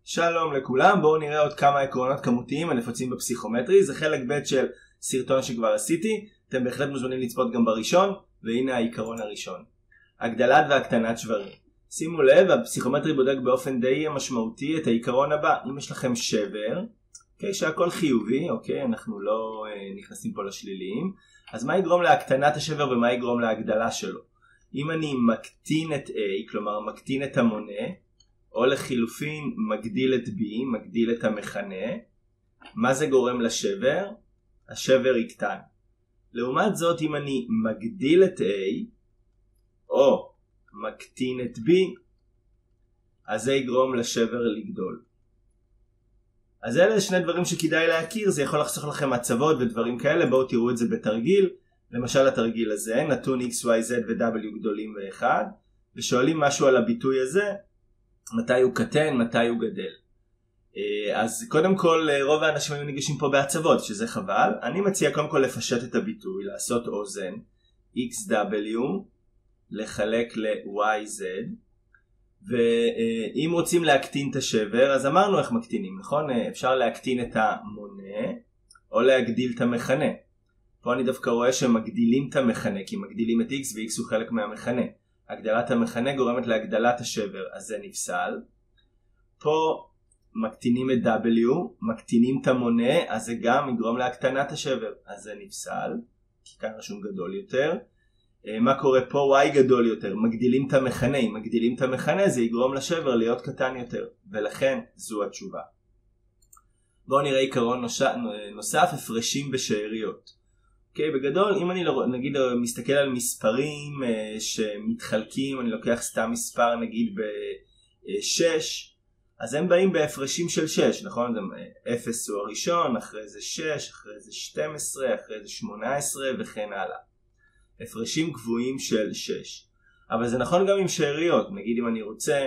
שלום לכולם, בואו נראה עוד כמה עקרונות כמותיים הנפוצים בפסיכומטרי. זה חלק ב' של סרטון שכבר עשיתי, אתם בהחלט מוזמנים לצפות גם בראשון, והנה העיקרון הראשון. הגדלת והקטנת שברים. שימו לב, הפסיכומטרי בודק באופן די משמעותי את העיקרון הבא. אם יש לכם שבר, שהכל חיובי, אנחנו לא נכנסים פה לשליליים, אז מה יגרום להקטנת השבר ומה יגרום להגדלה שלו? אם אני מקטין את A, כלומר מקטין את המונה, או לחילופין מגדיל את B, מגדיל את המכנה, מה זה גורם לשבר? השבר יקטן. לעומת זאת, אם אני מגדיל את A, או מקטין את B, אז זה יגרום לשבר לגדול. אז אלה שני דברים שכדאי להכיר, זה יכול לחסוך לכם עצבות ודברים כאלה, בואו תראו את זה בתרגיל. למשל התרגיל הזה, נתון x, y, z ו-w גדולים ו-1, ושואלים משהו על הביטוי הזה, מתי הוא קטן, מתי הוא גדל. אז קודם כל רוב האנשים היו ניגשים פה בעצבות, שזה חבל. אני מציע קודם כל לפשט את הביטוי, לעשות אוזן, xw לחלק ל-yz, ואם רוצים להקטין את השבר, אז אמרנו איך מקטינים, נכון? אפשר להקטין את המונה, או להגדיל את המכנה. פה אני דווקא רואה שמגדילים את המכנה, כי מגדילים את x ו-x הוא חלק מהמכנה. הגדלת המכנה גורמת להגדלת השבר, אז זה נפסל. פה מקטינים את w, מקטינים את המונה, אז זה גם יגרום להקטנת השבר, אז זה נפסל, כי כאן רשום גדול יותר. מה קורה פה? y גדול יותר, מגדילים את המכנה, אם מגדילים את המכנה זה יגרום לשבר להיות קטן יותר, ולכן זו התשובה. בואו נראה עיקרון נוסף, הפרשים בשאריות. בגדול, אם אני נגיד מסתכל על מספרים שמתחלקים, אני לוקח סתם מספר נגיד ב-6, אז הם באים בהפרשים של 6, נכון? 0 הוא הראשון, אחרי זה 6, אחרי זה 12, אחרי זה 18 וכן הלאה. הפרשים קבועים של 6. אבל זה נכון גם עם שאריות. נגיד אם אני רוצה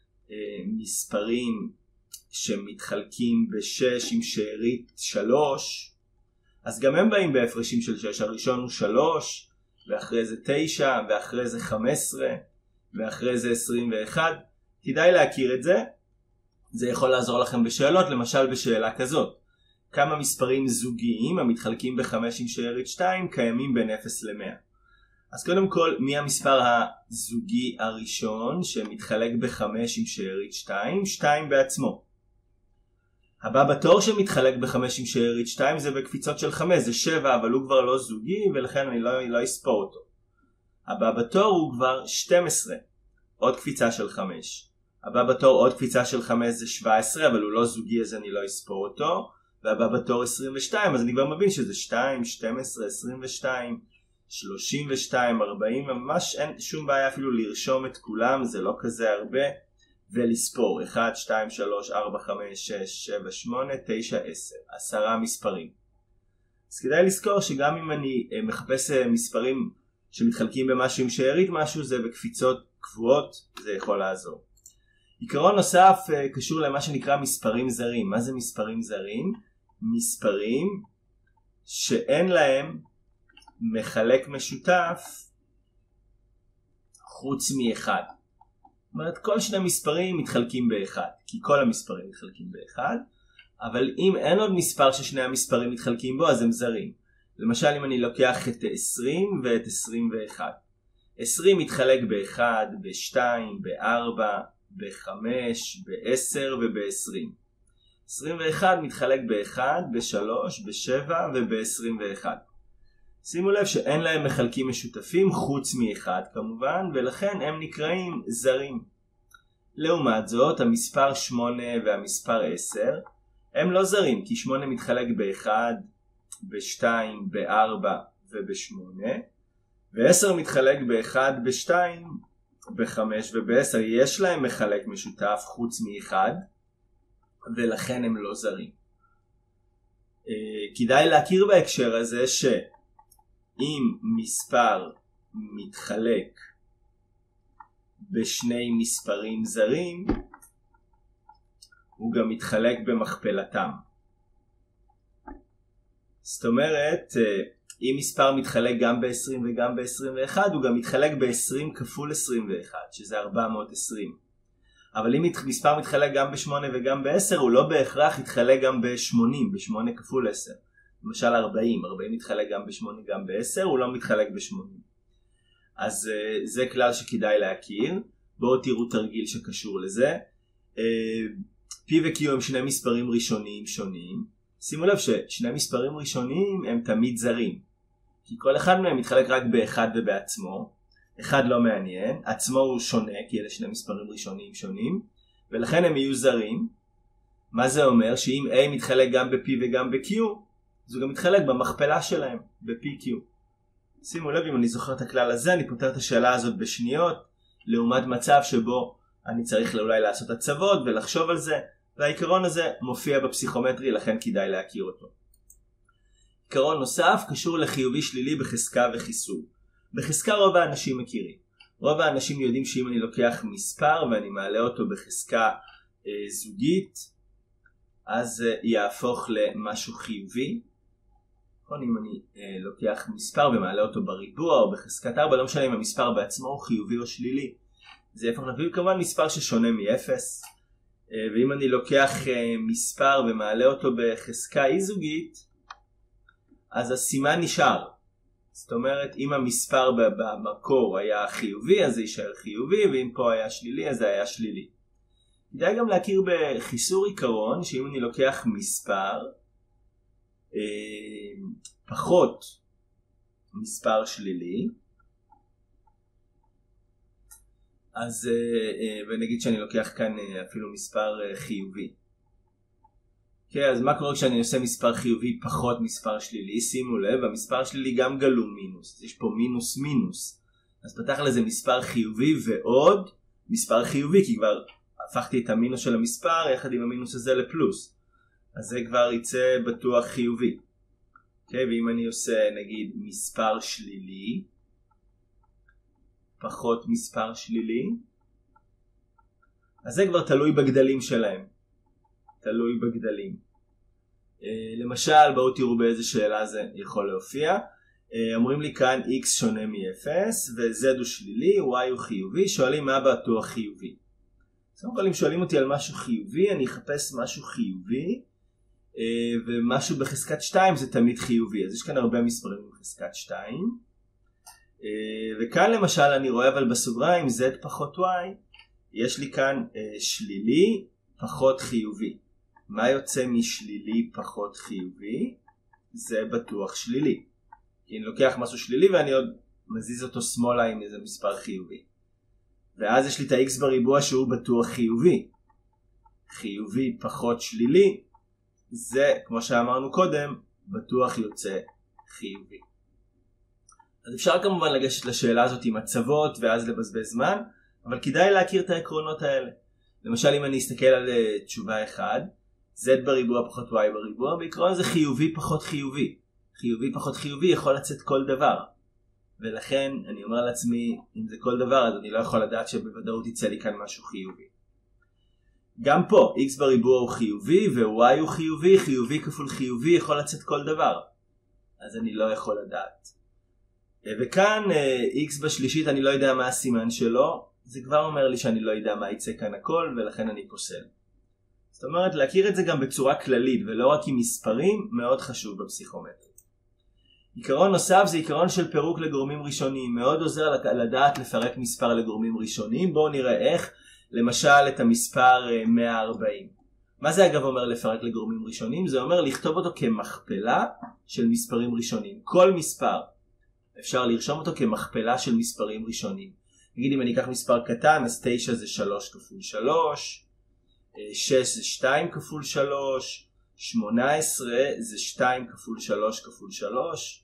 מספרים שמתחלקים ב-6 עם שארית 3, אז גם הם באים בהפרשים של 6. הראשון הוא 3, ואחרי זה 9, ואחרי זה 15, ואחרי זה 21. כדאי להכיר את זה. זה יכול לעזור לכם בשאלות, למשל בשאלה כזאת. כמה מספרים זוגיים המתחלקים ב-5 עם שארית 2 קיימים בין 0 ל-100? אז קודם כל, מי המספר הזוגי הראשון שמתחלק ב-5 עם שארית 2? 2 בעצמו. הבא בתור שמתחלק ב-5 עם שארית 2 זה בקפיצות של 5, זה 7, אבל הוא כבר לא זוגי ולכן אני לא אספור אותו. הבא בתור הוא כבר 12, עוד קפיצה של 5. הבא בתור עוד קפיצה של 5 זה 17, אבל הוא לא זוגי אז אני לא אספור אותו. והבא בתור 22, אז אני כבר מבין שזה 2, 12, 22, 32, 40, ממש אין שום בעיה אפילו לרשום את כולם, זה לא כזה הרבה. ולספור 1, 2, 3, 4, 5, 6, 7, 8, 9, 10 10 מספרים. אז כדאי לזכור שגם אם אני מחפש מספרים שמתחלקים במשהו עם שארית משהו, זה בקפיצות קבועות, זה יכול לעזור. עיקרון נוסף קשור למה שנקרא מספרים זרים. מה זה מספרים זרים? מספרים שאין להם מחלק משותף חוץ מאחד. זאת אומרת, כל שני מספרים מתחלקים באחד, כי כל המספרים מתחלקים באחד, אבל אם אין עוד מספר ששני המספרים מתחלקים בו, אז הם זרים. למשל, אם אני לוקח את 20 ואת 21. 20 מתחלק ב-1, ב-2, ב-4, ב-5, ב-10 וב-20. 21 מתחלק ב-1, ב-3, ב-7 וב-21. שימו לב שאין להם מחלקים משותפים חוץ מאחד כמובן, ולכן הם נקראים זרים. לעומת זאת, המספר 8 והמספר 10 הם לא זרים, כי 8 מתחלק ב-1, ב-2, ב-4 וב-8, ו-10 מתחלק ב-1, ב-2, ב-5 וב-10. יש להם מחלק משותף חוץ מאחד, ולכן הם לא זרים. כדאי להכיר בהקשר הזה ש אם מספר מתחלק בשני מספרים זרים, הוא גם מתחלק במכפלתם. זאת אומרת, אם מספר מתחלק גם ב-20 וגם ב-21, הוא גם מתחלק ב-20 כפול 21, שזה 420. אבל אם מספר מתחלק גם ב-8 וגם ב-10, הוא לא בהכרח יתחלק גם ב-80, ב-8 כפול 10. למשל 40 מתחלק גם ב-8 גם ב-10, הוא לא מתחלק ב-80. אז זה כלל שכדאי להכיר. בואו תראו תרגיל שקשור לזה. P ו-Q הם שני מספרים ראשוניים שונים. שימו לב ששני מספרים ראשוניים הם תמיד זרים. כי כל אחד מהם מתחלק רק באחד ובעצמו. אחד לא מעניין, עצמו הוא שונה, כי אלה שני מספרים ראשוניים שונים, ולכן הם יהיו זרים. מה זה אומר? שאם A מתחלק גם ב-P וגם ב-Q, זה גם מתחלק במכפלה שלהם, ב-PQ. שימו לב, אם אני זוכר את הכלל הזה, אני פותר את השאלה הזאת בשניות, לעומת מצב שבו אני צריך אולי לעשות הצוות ולחשוב על זה, והעיקרון הזה מופיע בפסיכומטרי, לכן כדאי להכיר אותו. עיקרון נוסף קשור לחיובי שלילי בחזקה וחיסור. בחזקה רוב האנשים מכירים. רוב האנשים יודעים שאם אני לוקח מספר ואני מעלה אותו בחזקה זוגית, אז יהפוך למשהו חיובי. אם אני לוקח מספר ומעלה אותו בריבוע או בחזקת 4, לא משנה אם המספר בעצמו הוא חיובי או שלילי. זה יהפוך לחיובי, כמובן מספר ששונה מ-0. ואם אני לוקח מספר ומעלה אותו בחזקה אי זוגית, אז הסימן נשאר. זאת אומרת, אם המספר במקור היה חיובי, אז זה יישאר חיובי, ואם פה היה שלילי, אז זה היה שלילי. כדאי גם להכיר בחיסור עיקרון, שאם אני לוקח מספר פחות מספר שלילי, אז ונגיד שאני לוקח כאן אפילו מספר חיובי. אז מה קורה כשאני עושה מספר חיובי פחות מספר שלילי? שימו לב, המספר שלילי גם גלום מינוס, יש פה מינוס מינוס, אז פתח לזה מספר חיובי ועוד מספר חיובי, כי כבר הפכתי את המינוס של המספר יחד עם המינוס הזה לפלוס, אז זה כבר יצא בטוח חיובי. ואם אני עושה נגיד מספר שלילי פחות מספר שלילי, אז זה כבר תלוי בגדלים שלהם, תלוי בגדלים. למשל, בואו תראו באיזה שאלה זה יכול להופיע. אומרים לי כאן x שונה מ-0 ו-z הוא שלילי, y הוא חיובי, שואלים מה בטוח חיובי. אז אם שואלים אותי על משהו חיובי, אני אחפש משהו חיובי, ומשהו בחזקת 2 זה תמיד חיובי, אז יש כאן הרבה מספרים בחזקת 2. וכאן למשל אני רואה אבל בסוגריים z פחות y, יש לי כאן שלילי פחות חיובי. מה יוצא משלילי פחות חיובי? זה בטוח שלילי. כי אני לוקח משהו שלילי ואני עוד מזיז אותו שמאלה עם איזה מספר חיובי. ואז יש לי את ה-x בריבוע שהוא בטוח חיובי. חיובי פחות שלילי, זה כמו שאמרנו קודם, בטוח יוצא חיובי. אז אפשר כמובן לגשת לשאלה הזאת עם הצוות ואז לבזבז זמן, אבל כדאי להכיר את העקרונות האלה. למשל אם אני אסתכל על תשובה 1, z בריבוע פחות y בריבוע, בעיקרון זה חיובי פחות חיובי. חיובי פחות חיובי יכול לצאת כל דבר. ולכן אני אומר לעצמי, אם זה כל דבר, אז אני לא יכול לדעת שבוודאות יצא לי כאן משהו חיובי. גם פה, x בריבוע הוא חיובי ו-y הוא חיובי, חיובי כפול חיובי יכול לצאת כל דבר. אז אני לא יכול לדעת. וכאן x בשלישית אני לא יודע מה הסימן שלו, זה כבר אומר לי שאני לא יודע מה יצא כאן הכל, ולכן אני פוסל. זאת אומרת, להכיר את זה גם בצורה כללית, ולא רק עם מספרים, מאוד חשוב בפסיכומטרי. עיקרון נוסף זה עיקרון של פירוק לגורמים ראשוניים, מאוד עוזר לדעת לפרק מספר לגורמים ראשוניים. בואו נראה איך, למשל את המספר 140. מה זה אגב אומר לפרק לגורמים ראשוניים? זה אומר לכתוב אותו כמכפלה של מספרים ראשוניים. כל מספר אפשר לרשום אותו כמכפלה של מספרים ראשונים. נגיד אם אני אקח מספר קטן, אז 9 זה 3 כפול 3, 6 זה 2 כפול 3, 18 זה 2 כפול 3 כפול 3,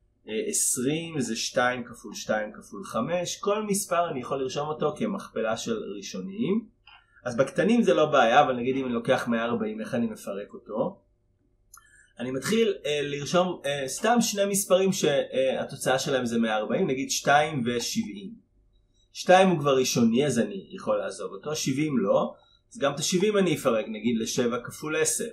20 זה 2 כפול 2 כפול 5. כל מספר אני יכול לרשום אותו כמכפלה של ראשוניים. אז בקטנים זה לא בעיה, אבל נגיד אם אני לוקח 140, איך אני מפרק אותו? אני מתחיל לרשום סתם שני מספרים שהתוצאה שלהם זה 140, נגיד 2 ו-70. 2 הוא כבר ראשוני, אז אני יכול לעזוב אותו, 70 לא, אז גם את ה-70 אני אפרק, נגיד ל-7 כפול 10.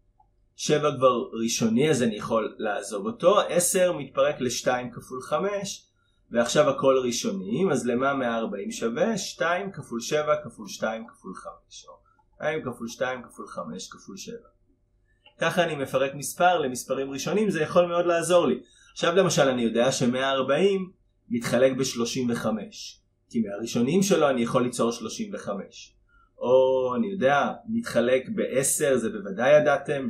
7 כבר ראשוני, אז אני יכול לעזוב אותו, 10 מתפרק ל-2 כפול 5, ועכשיו הכל ראשונים, אז למה 140 שווה? 2 כפול 7 כפול 2 כפול 5, או 2 כפול 2 כפול 5 כפול 7. ככה אני מפרק מספר למספרים ראשונים, זה יכול מאוד לעזור לי. עכשיו למשל אני יודע ש140 מתחלק ב-35, כי מהראשונים שלו אני יכול ליצור 35. או אני יודע, מתחלק ב-10, זה בוודאי ידעתם.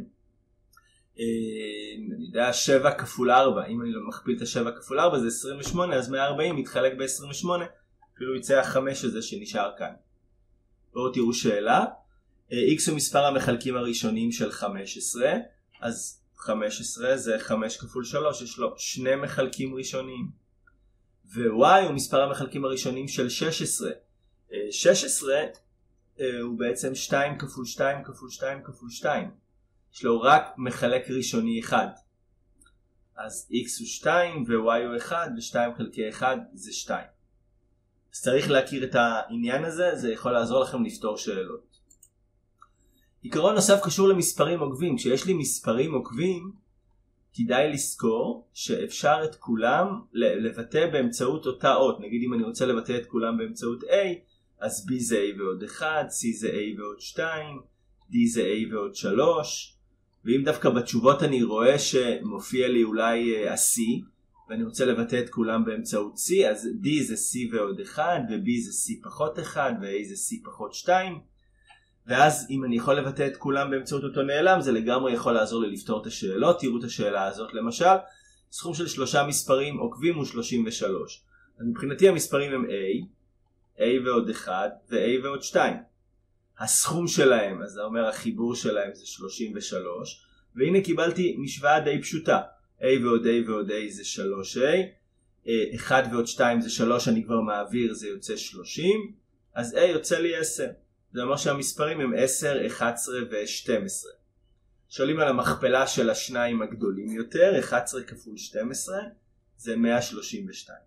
אני יודע, 7 כפול 4, אם אני לא מכפיל את ה-7 כפול 4 זה 28, אז 140 מתחלק ב-28, אפילו יצא ה-5 הזה שנשאר כאן. בואו תראו שאלה. x הוא מספר המחלקים הראשונים של 15, אז 15 זה 5 כפול 3, יש לו שני מחלקים ראשונים. ו-y הוא מספר המחלקים הראשונים של 16. 16 הוא בעצם 2 כפול 2 כפול 2 כפול 2. יש לו רק מחלק ראשוני אחד. אז x הוא 2 ו-y הוא 1 ו-2 חלקי 1 זה 2. אז צריך להכיר את העניין הזה, זה יכול לעזור לכם לפתור שאלות. עיקרון נוסף קשור למספרים עוקבים. כשיש לי מספרים עוקבים, כדאי לזכור שאפשר את כולם לבטא באמצעות אותה אות. נגיד אם אני רוצה לבטא את כולם באמצעות a, אז b זה a ועוד 1, c זה a ועוד 2, d זה a ועוד 3. ואם דווקא בתשובות אני רואה שמופיע לי אולי ה-c, ואני רוצה לבטא את כולם באמצעות c, אז d זה c ועוד 1, ו-b זה c פחות 1, ו-a זה c פחות 2. ואז אם אני יכול לבטא את כולם באמצעות אותו נעלם, זה לגמרי יכול לעזור לי לפתור את השאלות. תראו את השאלה הזאת למשל. סכום של 3 מספרים עוקבים הוא 33. אז מבחינתי המספרים הם a ועוד 1 ו-a ועוד 2. הסכום שלהם, אז זה אומר החיבור שלהם זה 33. והנה קיבלתי משוואה די פשוטה. a ועוד a ועוד a זה 3a. 1 ועוד 2 זה 3, אני כבר מעביר, זה יוצא 30. אז a יוצא לי 10. זה אומר שהמספרים הם 10, 11 ו-12. שואלים על המכפלה של השניים הגדולים יותר, 11 כפול 12 זה 132.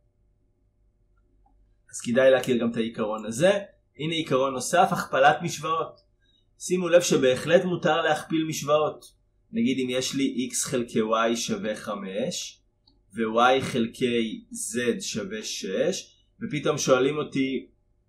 אז כדאי להכיר גם את העיקרון הזה. הנה עיקרון נוסף, הכפלת משוואות. שימו לב שבהחלט מותר להכפיל משוואות. נגיד אם יש לי x חלקי y שווה 5 ו-y חלקי z שווה 6, ופתאום שואלים אותי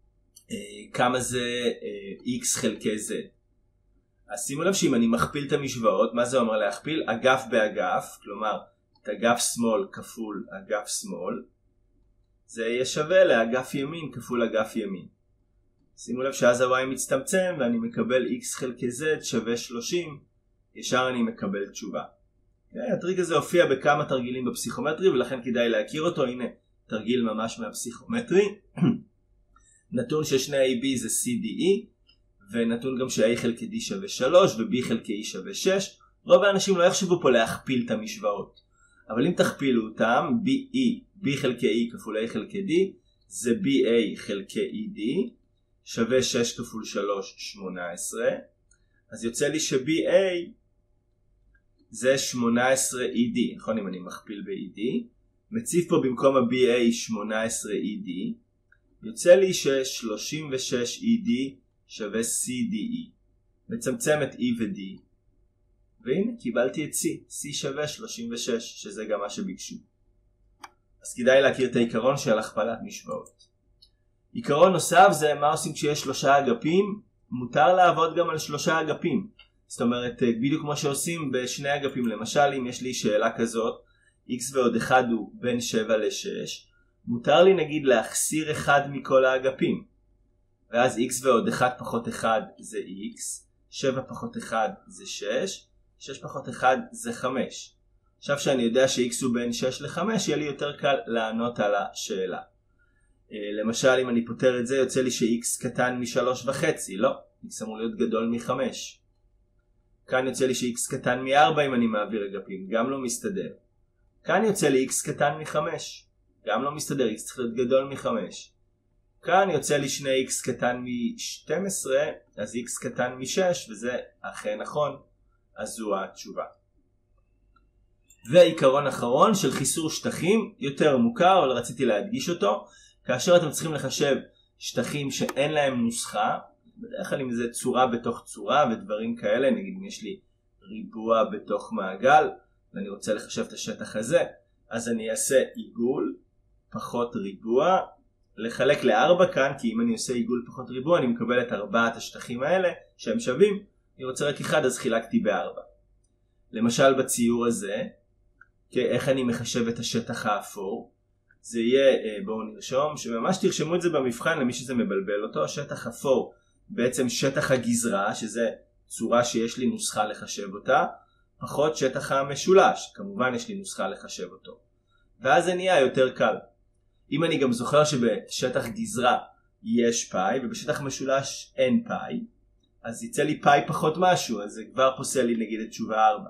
כמה זה x חלקי z. אז שימו לב שאם אני מכפיל את המשוואות, מה זה אומר להכפיל? אגף באגף, כלומר את אגף שמאל כפול אגף שמאל, זה יהיה שווה לאגף ימין כפול אגף ימין. שימו לב שאז ה-y מצטמצם ואני מקבל x חלקי z שווה 30, ישר אני מקבל תשובה. הטריק הזה הופיע בכמה תרגילים בפסיכומטרי ולכן כדאי להכיר אותו. הנה תרגיל ממש מהפסיכומטרי. נתון ששני a,b זה c,d,e, ונתון גם ש-a חלקי d שווה 3 ו-b חלקי e שווה 6. רוב האנשים לא יחשבו פה להכפיל את המשוואות, אבל אם תכפילו אותם, b חלקי e כפול a חלקי d זה ba חלקי ed שווה 6 כפול 3 18. אז יוצא לי ש-ba זה 18ed, נכון? אם אני מכפיל ב-ed, מציב פה במקום ה-ba 18ed, יוצא לי ש-36ed שווה cde. מצמצם את e ו-d, והנה קיבלתי את c שווה 36, שזה גם מה שביקשו. אז כדאי להכיר את העיקרון של הכפלת משוואות. עיקרון נוסף זה מה עושים כשיש 3 אגפים. מותר לעבוד גם על 3 אגפים. זאת אומרת בדיוק כמו שעושים בשני אגפים. למשל אם יש לי שאלה כזאת, x ועוד 1 הוא בין 7 ל-6, מותר לי נגיד להחסיר 1 מכל האגפים, ואז x ועוד 1 פחות 1 זה x, 7 פחות 1 זה 6, 6 פחות 1 זה 5. עכשיו שאני יודע ש-x הוא בין 6 ל-5, יהיה לי יותר קל לענות על השאלה. למשל אם אני פותר את זה, יוצא לי ש-x קטן מ-3.5, לא, x אמור להיות גדול מ-5. כאן יוצא לי ש-x קטן מ-4 אם אני מעביר אגפים, גם לא מסתדר. כאן יוצא לי x קטן מ-5, גם לא מסתדר, x צריך להיות גדול מ-5. כאן יוצא לי 2x קטן מ-12, אז x קטן מ-6, וזה אכן נכון, אז זו התשובה. ועיקרון אחרון של חיסור שטחים, יותר מוכר, אבל רציתי להדגיש אותו. כאשר אתם צריכים לחשב שטחים שאין להם נוסחה, בדרך כלל אם זה צורה בתוך צורה ודברים כאלה, נגיד אם יש לי ריבוע בתוך מעגל, ואני רוצה לחשב את השטח הזה, אז אני אעשה עיגול, פחות ריבוע, לחלק ל4 כאן, כי אם אני עושה עיגול פחות ריבוע אני מקבל את 4 השטחים האלה שהם שווים. אני רוצה רק אחד, אז חילקתי ב4. למשל בציור הזה, איך אני מחשב את השטח האפור? זה יהיה, בואו נרשום, שממש תרשמו את זה במבחן למי שזה מבלבל אותו. השטח אפור בעצם שטח הגזרה, שזה צורה שיש לי נוסחה לחשב אותה, פחות שטח המשולש, כמובן יש לי נוסחה לחשב אותו. ואז זה נהיה יותר קל. אם אני גם זוכר שבשטח גזרה יש פאי ובשטח משולש אין פאי, אז יצא לי פאי פחות משהו, אז זה כבר פוסל לי נגיד את תשובה 4.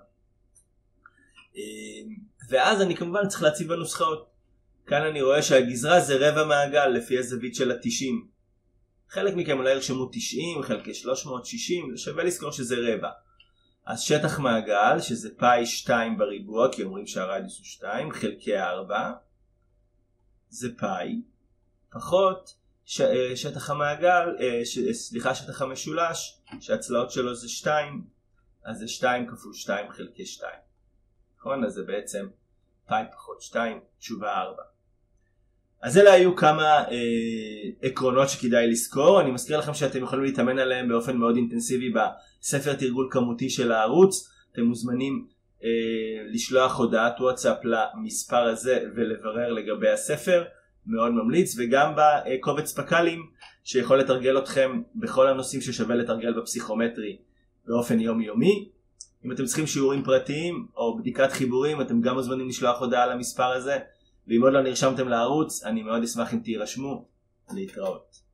ואז אני כמובן צריך להציב בנוסחאות. כאן אני רואה שהגזרה זה רבע מעגל לפי הזווית של ה-90. חלק מכם אולי ירשמו 90 חלקי 360, שווה לזכור שזה רבע. אז שטח מעגל, שזה פאי 2 בריבוע, כי אומרים שהרדיוס הוא 2, חלקי 4, זה פאי, פחות שטח המעגל, שטח המשולש, שהצלעות שלו זה 2, אז זה 2 כפול 2 חלקי 2. נכון? אז זה בעצם פאי פחות 2, תשובה 4. אז אלה היו כמה עקרונות שכדאי לזכור. אני מזכיר לכם שאתם יכולים להתאמן עליהם באופן מאוד אינטנסיבי בספר תרגול כמותי של הערוץ. אתם מוזמנים לשלוח הודעת וואטסאפ למספר הזה ולברר לגבי הספר, מאוד ממליץ, וגם בקובץ פקלים שיכול לתרגל אתכם בכל הנושאים ששווה לתרגל בפסיכומטרי באופן יומיומי. אם אתם צריכים שיעורים פרטיים או בדיקת חיבורים, אתם גם מוזמנים לשלוח הודעה למספר הזה. ואם עוד לא נרשמתם לערוץ, אני מאוד אשמח אם תירשמו. להתראות.